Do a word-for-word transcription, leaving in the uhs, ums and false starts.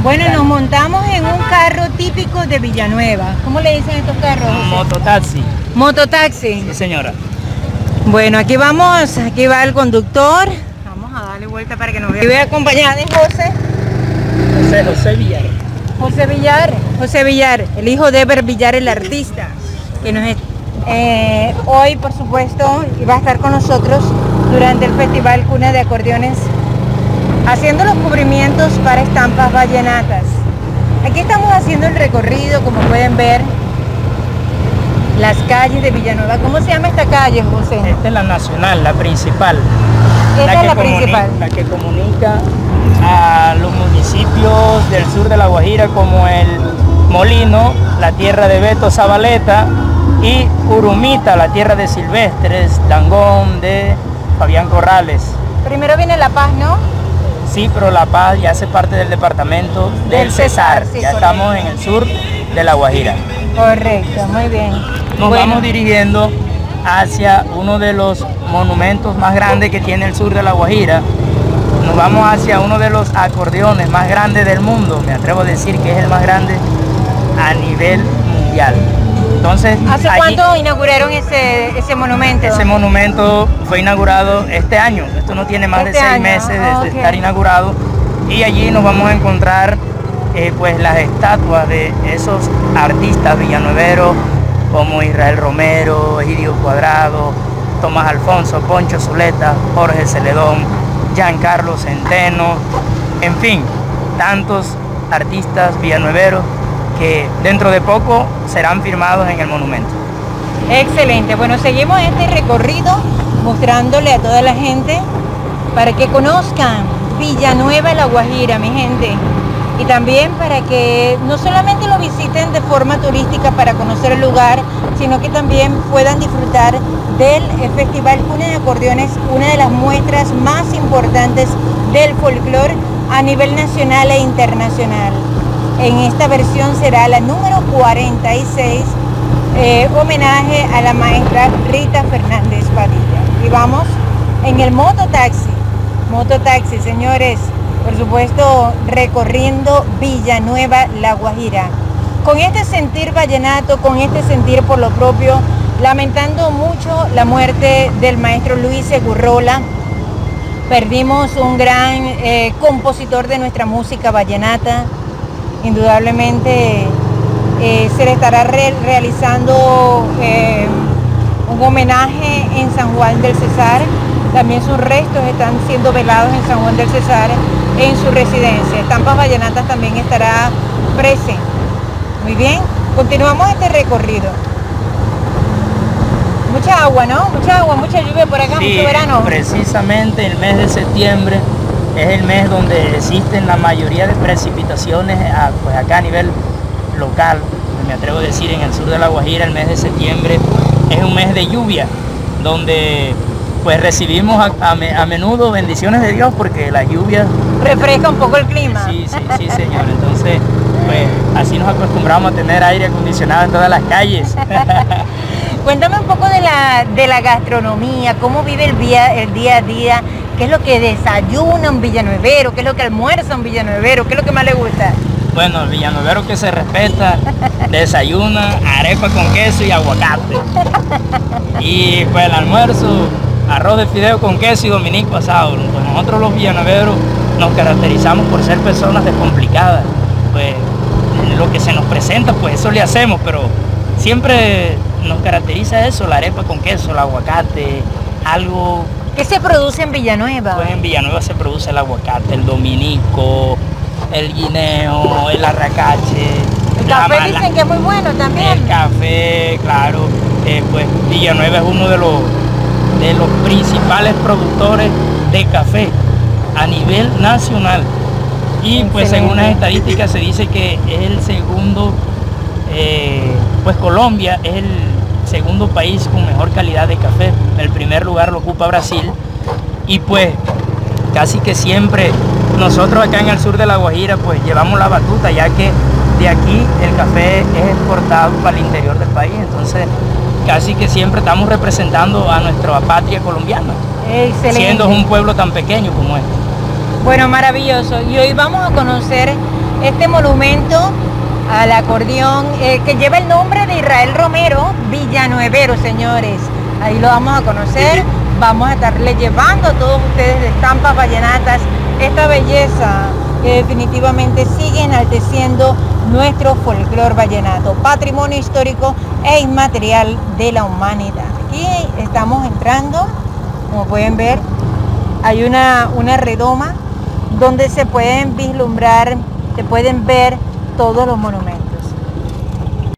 Bueno, nos montamos en un carro típico de Villanueva. ¿Cómo le dicen estos carros, José? Mototaxi. Mototaxi. Sí, señora. Bueno, aquí vamos, aquí va el conductor. Vamos a darle vuelta para que nos vea. Y voy acompañada de José. José, José Villar. José Villar, José Villar, el hijo de Eber Villar, el artista, que nos eh, hoy, por supuesto, va a estar con nosotros durante el Festival Cuna de Acordeones, haciendo los cubrimientos para estampas vallenatas. Aquí estamos haciendo el recorrido, como pueden ver, las calles de Villanueva. ¿Cómo se llama esta calle, José? Esta es la nacional, la principal. Esta la es la comunica, principal. La que comunica a los municipios del sur de La Guajira como el Molino, la tierra de Beto Zabaleta, y Urumita, la tierra de Silvestres, Dangón, de Fabián Corrales. Primero viene La Paz, ¿no? Sí, pero La Paz ya hace parte del departamento del, del Cesar. Cesar, sí, ya correcto. Estamos en el sur de La Guajira. Correcto, muy bien. Nos Bueno, vamos dirigiendo hacia uno de los monumentos más grandes que tiene el sur de La Guajira. Nos vamos hacia uno de los acordeones más grandes del mundo. Me atrevo a decir que es el más grande a nivel mundial. Entonces, ¿hace allí, cuánto inauguraron ese, ese monumento? Ese monumento fue inaugurado este año. Esto no tiene más Este de seis año. meses de Oh, okay. estar inaugurado. Y allí nos vamos a encontrar eh, pues las estatuas de esos artistas villanueveros como Israel Romero, Egidio Cuadrado, Tomás Alfonso, Poncho Zuleta, Jorge Celedón, Giancarlo Centeno, en fin, tantos artistas villanueveros que dentro de poco serán firmados en el monumento. Excelente, bueno, seguimos este recorrido mostrándole a toda la gente para que conozcan Villanueva, La Guajira, mi gente, y también para que no solamente lo visiten de forma turística para conocer el lugar, sino que también puedan disfrutar del Festival Cuna de Acordeones, una de las muestras más importantes del folclore a nivel nacional e internacional. En esta versión será la número cuarenta y seis, eh, homenaje a la maestra Rita Fernández Padilla. Y vamos en el mototaxi, mototaxi, señores, por supuesto, recorriendo Villanueva, La Guajira. Con este sentir vallenato, con este sentir por lo propio, lamentando mucho la muerte del maestro Luis Segurrola. Perdimos un gran eh, compositor de nuestra música vallenata. Indudablemente eh, se le estará re realizando eh, un homenaje en San Juan del Cesar. También sus restos están siendo velados en San Juan del Cesar, en su residencia. Estampas Vallenatas también estará presente. Muy bien, continuamos este recorrido. Mucha agua, ¿no? Mucha agua, mucha lluvia por acá, Sí, mucho verano. precisamente el mes de septiembre es el mes donde existen la mayoría de precipitaciones, a, pues acá a nivel local. Me atrevo a decir, en el sur de La Guajira el mes de septiembre es un mes de lluvia, donde pues recibimos a, a, a menudo bendiciones de Dios, porque la lluvia refresca un poco el clima. Sí, sí, sí, señor. Entonces, pues así nos acostumbramos a tener aire acondicionado en todas las calles. Cuéntame un poco de la, de la gastronomía, cómo vive el día, el día a día, qué es lo que desayuna un villanuevero, qué es lo que almuerza un villanuevero, qué es lo que más le gusta. Bueno, el villanuevero que se respeta desayuna arepa con queso y aguacate. Y pues el almuerzo, arroz de fideo con queso y dominico asado. Pues nosotros los villanueveros nos caracterizamos por ser personas descomplicadas. Pues lo que se nos presenta, pues eso le hacemos, pero siempre nos caracteriza eso, la arepa con queso, el aguacate, algo... ¿Qué se produce en Villanueva? Pues en Villanueva se produce el aguacate, el dominico, el guineo, el arracache. El café dicen que es muy bueno también. El café, claro. Eh, pues Villanueva es uno de los, de los principales productores de café a nivel nacional. Y pues Excelente. según las estadísticas se dice que es el segundo, eh, pues Colombia es el segundo país con mejor calidad de café. El primer lugar lo ocupa Brasil. Y pues casi que siempre nosotros acá en el sur de La Guajira pues llevamos la batuta, ya que de aquí el café es exportado para el interior del país. Entonces casi que siempre estamos representando a nuestra patria colombiana. Excelente. Siendo un pueblo tan pequeño como este. Bueno, maravilloso. Y hoy vamos a conocer este monumento al acordeón eh, que lleva el nombre de Israel Romero, villanuevero, señores. Ahí lo vamos a conocer. Vamos a estarle llevando a todos ustedes de estampas vallenatas esta belleza que definitivamente sigue enalteciendo nuestro folclor vallenato, patrimonio histórico e inmaterial de la humanidad. Aquí estamos entrando, como pueden ver, hay una, una redoma donde se pueden vislumbrar, se pueden ver todos los monumentos.